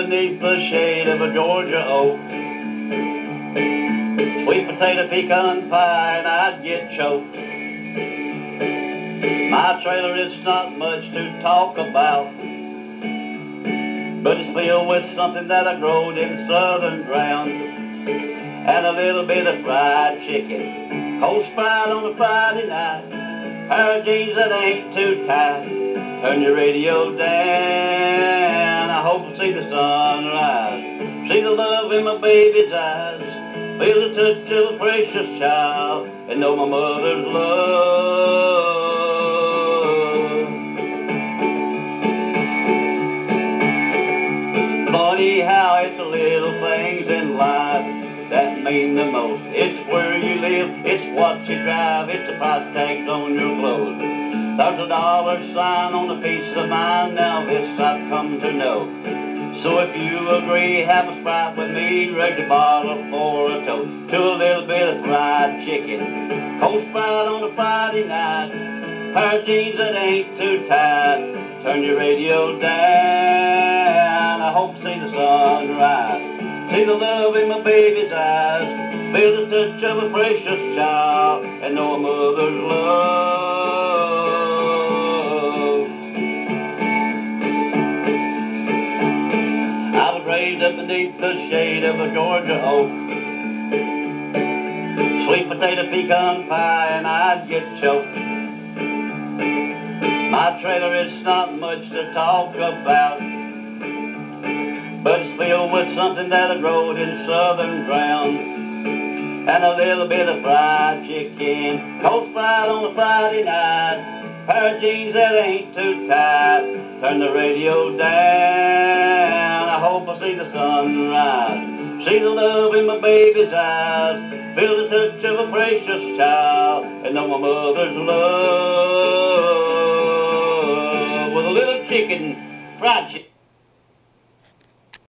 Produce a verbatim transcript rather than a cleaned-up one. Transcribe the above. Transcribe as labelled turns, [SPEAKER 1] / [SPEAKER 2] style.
[SPEAKER 1] beneath the shade of a Georgia oak. Sweet potato pecan pie and I'd get choked. My trailer is not much to talk about, but it's filled with something that I growed in southern ground, and a little bit of fried chicken, cold fried on a Friday night, pair of jeans that ain't too tight. Turn your radio down, I hope to see the sunrise, see the love in my baby's eyes, feel the touch of a precious child, and know my mother's love. Funny how it's the little things in life that mean the most. It's where you live, it's what you drive, it's the price tags on your clothes. There's a dollar sign on a piece of mine, now this I've come to know. So if you agree, have a Sprite with me, raise a bottle for a toast to a little bit of fried chicken, cold fried on a Friday night, pair of jeans that ain't too tight. Turn your radio down, I hope to see the sunrise, see the love in my baby's eyes, feel the touch of a precious child, and know a mother's love. I was raised up beneath the shade of a Georgia oak. Sweet potato pecan pie and I'd get choked. My trailer is not much to talk about, but it's filled with something that I growed in southern ground, and a little bit of fried chicken, cold fried on a Friday night, pair of jeans that ain't too tight. Turn the radio down, I hope I see the sunrise, see the love in my baby's eyes, feel the touch of a precious child, and know my mother's love. With a little chicken, fried chicken.